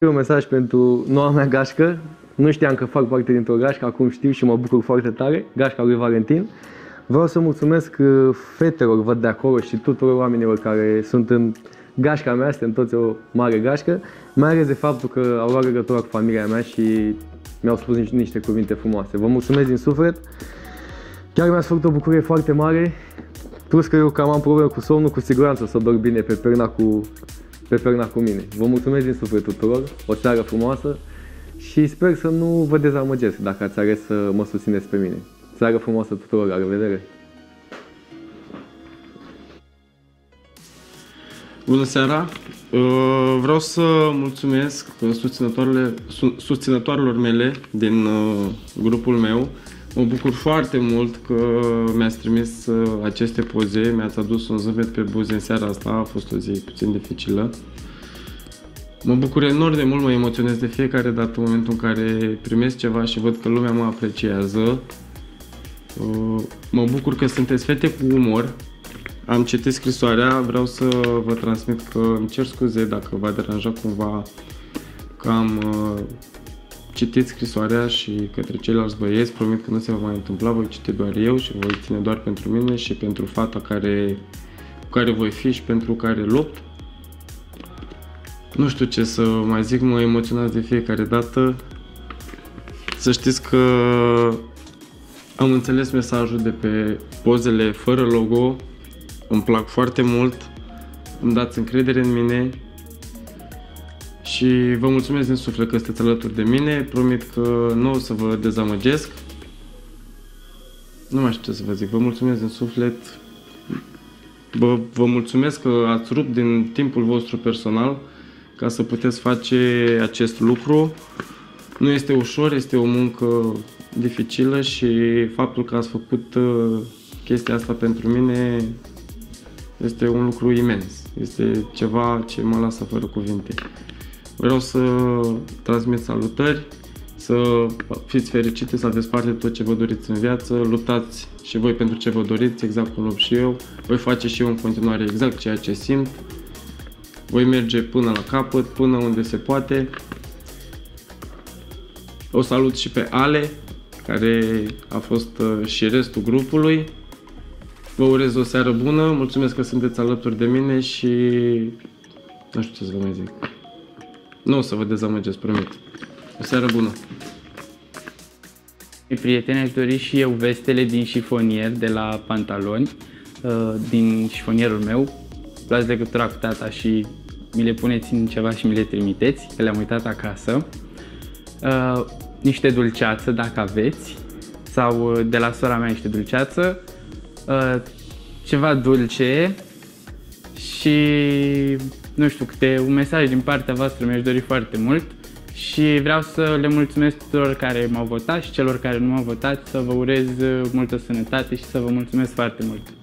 Un mesaj pentru noua mea gașcă. Nu știam că fac parte dintr-o gașcă, acum știu și mă bucur foarte tare. Gașca lui Valentin. Vreau să mulțumesc fetelor, văd de acolo, și tuturor oamenilor care sunt în gașca mea, suntem toți o mare gașcă, mai ales de faptul că au luat legătura cu familia mea și mi-au spus niște cuvinte frumoase. Vă mulțumesc din suflet. Chiar mi-ați făcut o bucurie foarte mare. Plus că eu cam am probleme cu somnul, cu siguranță să dorm bine pe perna cu mine. Vă mulțumesc din suflet tuturor, o seară frumoasă și sper să nu vă dezamăgesc dacă ați ales să mă susțineți pe mine. Seară frumoasă tuturor, la revedere! Bună seara! Vreau să mulțumesc susținătoarelor mele din grupul meu. Mă bucur foarte mult că mi-ați trimis aceste poze, mi-ați adus un zâmbet pe buze în seara asta, a fost o zi puțin dificilă. Mă bucur enorm de mult, mă emoționez de fiecare dată în momentul în care primesc ceva și văd că lumea mă apreciază. Mă bucur că sunteți fete cu umor. Am citit scrisoarea, vreau să vă transmit că îmi cer scuze dacă v-a deranjat cumva că am citit scrisoarea și către ceilalți băieți. Promit că nu se va mai întâmpla, voi citi doar eu și voi ține doar pentru mine și pentru fata cu care voi fi și pentru care lupt. Nu știu ce să mai zic, mă emoționați de fiecare dată. Să știți că am înțeles mesajul de pe pozele fără logo. Îmi plac foarte mult, îmi dați încredere în mine și vă mulțumesc din suflet că sunteți alături de mine. Promit că nu o să vă dezamăgesc. Nu mai știu ce să vă zic, vă mulțumesc din suflet. Vă mulțumesc că ați rupt din timpul vostru personal ca să puteți face acest lucru. Nu este ușor, este o muncă dificilă și faptul că ați făcut chestia asta pentru mine este un lucru imens. Este ceva ce mă lasă fără cuvinte. Vreau să transmit salutări, să fiți fericite, să aveți parte de tot ce vă doriți în viață, luptați și voi pentru ce vă doriți, exact cum lupt și eu. Voi face și eu în continuare exact ceea ce simt. Voi merge până la capăt, până unde se poate. O salut și pe Ale, care a fost și restul grupului. Vă urez o seară bună, mulțumesc că sunteți alături de mine și nu știu ce să vă mai zic. Nu o să vă dezamăgesc, promit. O seară bună! Prieteni, aș dori și eu vestele din șifonier de la pantaloni, din șifonierul meu. Luați legătura cu tata și mi le puneți în ceva și mi le trimiteți, că le-am uitat acasă. Niște dulceață, dacă aveți, sau de la sora mea niște dulceață. Ceva dulce și, nu știu, un mesaj din partea voastră mi-aș dori foarte mult și vreau să le mulțumesc tuturor care m-au votat și celor care nu m-au votat, să vă urez multă sănătate și să vă mulțumesc foarte mult.